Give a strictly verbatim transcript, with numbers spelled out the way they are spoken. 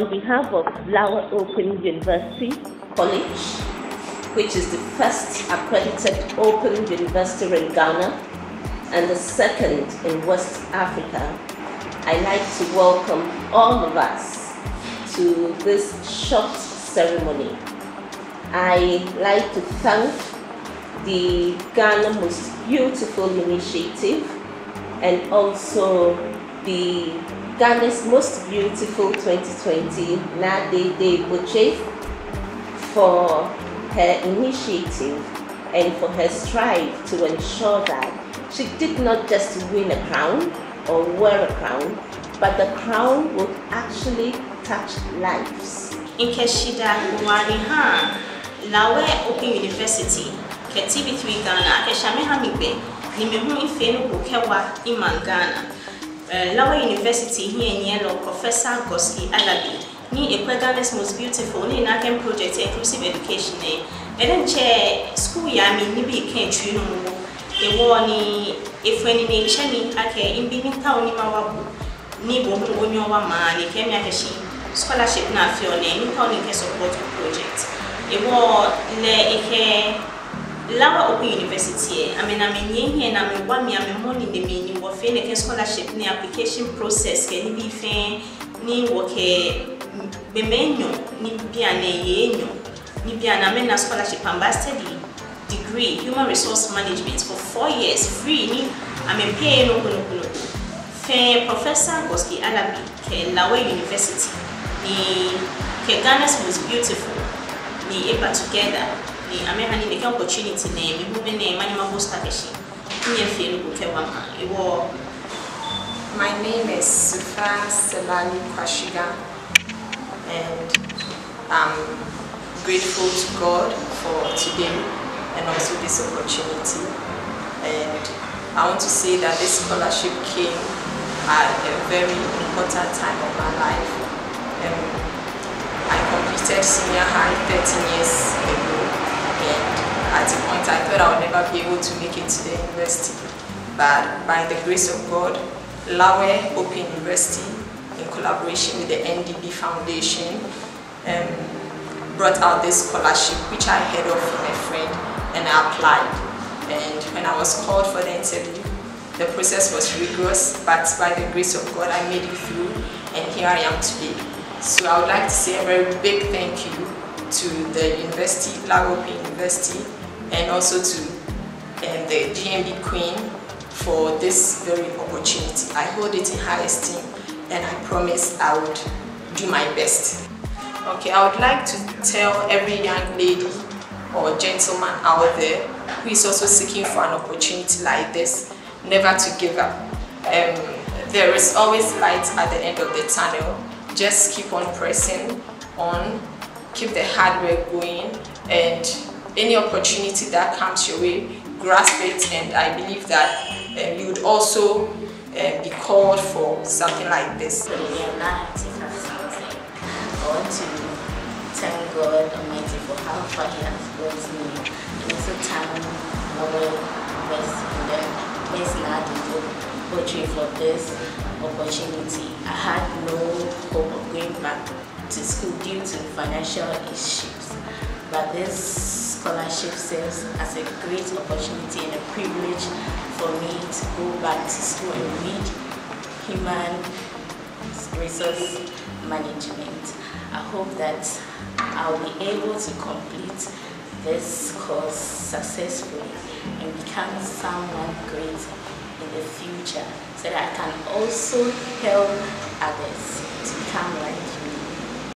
on behalf of Lawa Open University College, which is the first accredited open university in Ghana and the second in West Africa, I'd like to welcome all of us to this short ceremony. I'd like to thank the Ghana Most Beautiful Initiative and also the Ghana's Most Beautiful twenty twenty, Nadede Boche, for her initiative and for her strive to ensure that she did not just win a crown or wear a crown, but the crown would actually touch lives. In Keshida Wariha, Lawa Open University, K T V three Ghana, Keshame Hamibe, Nimehu Ifenu Bukewa Iman Ghana. Lawa University here in Yellow, Professor Goski Alabi, ni Ekwe Ghana's Most Beautiful, ni Nakem Project Inclusive Education, and then chair school yami nibi can't you know, a war ni if when in a cheni, ake in being town in Mawabu, ni bomu on your man, ni Kemia Heshi, scholarship na fione, ni town in support project. A war le eke Lawa Open University, I mean, I'm in here and I'm one me, I'm money the meaning of a scholarship, ni application process, can be fair, ni work a bemenyo, ni piane yenyo, ni piana mena scholarship ambassador degree, human resource management for four years free, ni I'm a pay no no no. Fair Professor Goski Alabi, ke Lawa University, ni ke Ghana's Most Beautiful, ni eba together. I mean, I need the opportunity name, we name Manima Bostakeshi. My name is Sufa Selani Kwashiga, and I'm grateful to God for today and also this opportunity. And I want to say that this scholarship came at a very important time of my life. Um, I completed senior high thirteen years ago. And at a point I thought I would never be able to make it to the university. But by the grace of God, Lawa Open University, in collaboration with the N D B Foundation, um, brought out this scholarship, which I heard of from a friend, and I applied. And when I was called for the interview, the process was rigorous, but by the grace of God, I made it through, and here I am today. So I would like to say a very big thank you to the university, Lawa Open University, and also to um, the G M B Queen for this very opportunity. I hold it in high esteem, and I promise I would do my best. Okay, I would like to tell every young lady or gentleman out there who is also seeking for an opportunity like this, never to give up. Um, there is always light at the end of the tunnel. Just keep on pressing on. Keep the hard work going, and any opportunity that comes your way, grasp it, and I believe that um, you would also uh, be called for something like this. I want to thank God Almighty for how far He has brought me, and also thank our University and Miss Nadede Boche for this opportunity. I had no hope of going back to school due to financial issues, but this scholarship serves as a great opportunity and a privilege for me to go back to school and read human resource management. I hope that I'll be able to complete this course successfully and become someone great in the future, so that I can also help others to become like you.